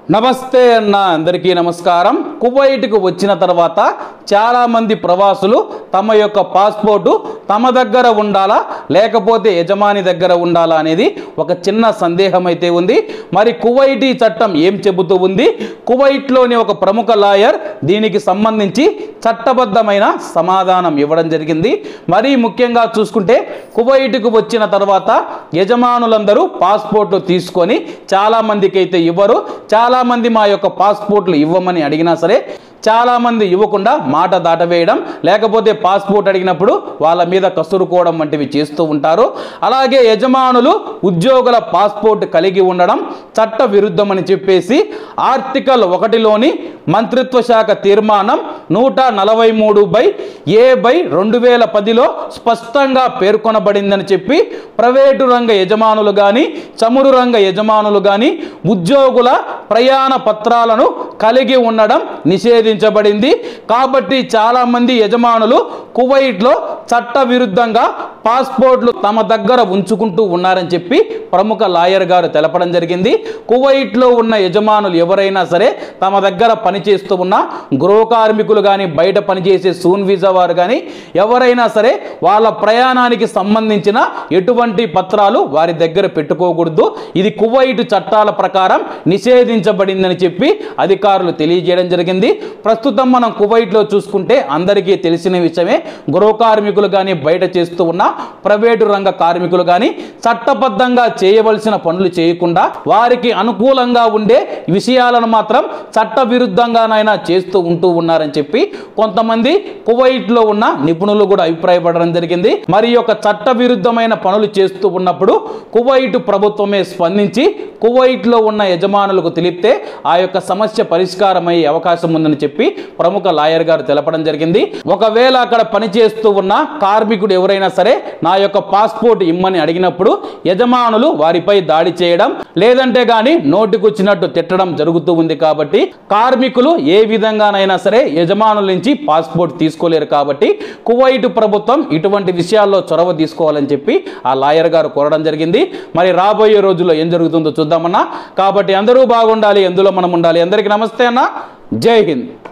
నమస్తే అన్న అందరికీ నమస్కారం। కువైట్కు వచ్చిన తర్వాత చాలా మంది ప్రవాసులు తమ యొక్క పాస్పోర్ట్ తమ దగ్గర ఉండాలా లేకపోతే యజమాని దగ్గర ఉండాలా అనేది ఒక చిన్న సందేహం అయితే ఉంది। మరి కువైటీ చట్టం ఏం చెబుతూ ఉంది? కువైట్లోని ఒక ప్రముఖ లాయర్ దీనికి సంబంధించి చట్టబద్ధమైన సమాధానం ఇవ్వడం జరిగింది। మరి ముఖ్యంగా చూసుకుంటే కువైట్కు వచ్చిన తర్వాత యజమానులందరూ పాస్పోర్ట్లు తీసుకొని చాలా మందికి అయితే ఇవ్వరు। చాలా మంది మా యొక్క పాస్పోర్ట్లు ఇవ్వమని అడిగినా సరే చాలా మంది ఇవ్వకుండా మాట దాటవేయడం లేకపోతే పాస్పోర్ట్ అడిగినప్పుడు వాళ్ళ మీద కసురుకోవడం వంటివి చేస్తూ ఉంటారు। అలాగే యజమానులు ఉద్యోగుల పాస్పోర్ట్ కలిగి ఉండడం చట్ట విరుద్ధమని చెప్పేసి ఆర్టికల్ 1లోని మంత్రిత్వ శాఖ తీర్మానం 143/A/2010లో స్పష్టంగా పేర్కొనబడిందని చెప్పి ప్రైవేటు రంగ యజమానులు కానీ చమురు రంగ యజమానులు కానీ ఉద్యోగుల ప్రయాణ పత్రాలను కలిగి ఉండడం నిషేధించబడింది। కాబట్టి చాలా మంది యజమానులు కువైట్లో చట్ట విరుద్ధంగా పాస్పోర్ట్లు తమ దగ్గర ఉంచుకుంటూ ఉన్నారని చెప్పి ప్రముఖ లాయర్ గారు తెలపడం జరిగింది। కువైట్లో ఉన్న యజమానులు ఎవరైనా సరే తమ దగ్గర పనిచేస్తూ ఉన్న గృహ కార్మికులు కానీ బయట పనిచేసే సూన్ వీసా వారు కానీ ఎవరైనా సరే వాళ్ళ ప్రయాణానికి సంబంధించిన ఎటువంటి పత్రాలు వారి దగ్గర పెట్టుకోకూడదు। ఇది కువైట్ చట్టాల ప్రకారం నిషేధించబడిందని చెప్పి అధికారులు తెలియజేయడం జరిగింది। ప్రస్తుతం మనం కువైట్లో చూసుకుంటే అందరికీ తెలిసిన విషయమే, గృహ కార్మికులు కానీ బయట చేస్తూ ఉన్న ప్రైవేటు రంగ కార్మికులు కానీ చట్టబద్ధంగా చేయవలసిన పనులు చేయకుండా వారికి అనుకూలంగా ఉండే విషయాలను మాత్రం చట్ట విరుద్ధంగానైనా చేస్తూ ఉన్నారని చెప్పి కొంతమంది కువైట్లో ఉన్న నిపుణులు కూడా అభిప్రాయపడడం జరిగింది। మరి యొక్క చట్ట విరుద్ధమైన పనులు చేస్తూ ఉన్నప్పుడు కువైట్ ప్రభుత్వమే స్పందించి కువైట్లో ఉన్న యజమానులకు తెలిపితే ఆ యొక్క సమస్య పరిష్కారం అయ్యే అవకాశం ఉందని చెప్పి ప్రముఖ లాయర్ గారు తెలపడం జరిగింది। ఒకవేళ అక్కడ పనిచేస్తూ ఉన్న కార్మికుడు ఎవరైనా సరే నా యొక్క పాస్పోర్ట్ ఇమ్మని అడిగినప్పుడు యజమానులు వారిపై దాడి చేయడం లేదంటే గాని నోటికొచ్చినట్టు తిట్టడం జరుగుతూ ఉంది। కాబట్టి కార్మికులు ఏ విధంగానైనా సరే యజమానుల నుంచి పాస్పోర్ట్ తీసుకోలేరు। కాబట్టి కువైట్ ప్రభుత్వం ఇటువంటి విషయాల్లో చొరవ తీసుకోవాలని చెప్పి ఆ లాయర్ గారు కోరడం జరిగింది। మరి రాబోయే రోజుల్లో ఏం జరుగుతుందో చూద్దామన్నా। కాబట్టి అందరూ బాగుండాలి, ఎందులో మనం ఉండాలి। అందరికీ నమస్తే అన్న, జై హింద్।